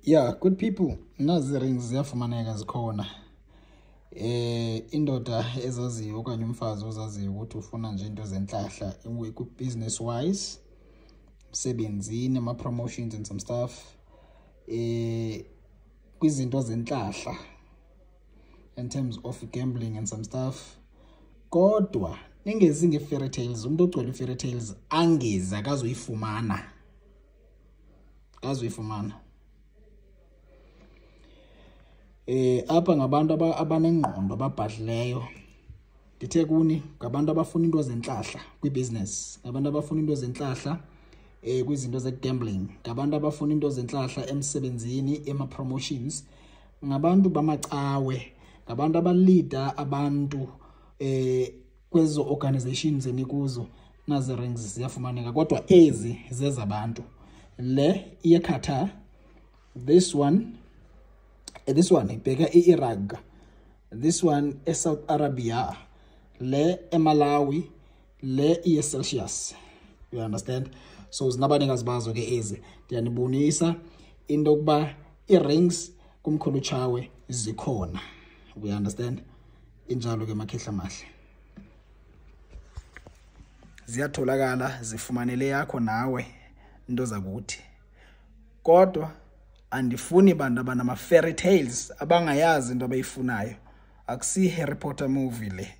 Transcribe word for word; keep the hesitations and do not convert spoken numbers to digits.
Yeah, good people. Nazi rings ziyafumaneka zikhona. Eh indoda ezaziyo okanye umfazi ozaziyo ukuthi ufuna nje into zenhlahla ku business wise, sebenzini ama promotions and some stuff. Eh kwizinto zenhlahla in terms of gambling and some stuff. Kodwa ningezi nge fairy tales, umuntu ogcwele fairy tales angeza akazoyifumana. Akazoyifumana. Eh apha ngabantu abanengqondo ababhadlileyo. Ndithe kuni ngabantu abafuna into zenhlahla kwibusiness, ngabantu abafuna into zenhlahla eh kwizinto ze gambling, ngabantu abafuna into zenhlahla emsebenzini, ema promotions, ngabantu bamacawe, ngabantu abaleader abantu eh kwezo organizations enikuzo. Nazi rings ziyafumaneka kodwa ezi zezabantu. Le iyakhatha, this one this one ibheka iIraq, this one eSouth Arabia, le eMalawi, le iyeCelsius. You understand? So zinabanikazi bazo ke ezi ndiyanibonisa into kuba iRings kumkhulu chawe zikhona. We understand? Injalo ke makhehla mahle ziyatholakala, zifumanele yakho nawe into zakuthi. Kodwa andifuni bantu abanama fairy tales abangayazi into abayifunayo. Akusi Harry Potter movie le.